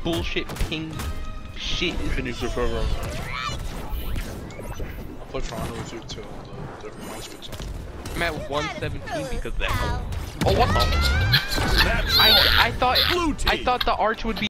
bullshit ping shit. Finish the program. I'll play Toronto with you till the mouse gets on. I'm at 117 because of that. Oh, what the? I thought the arch would be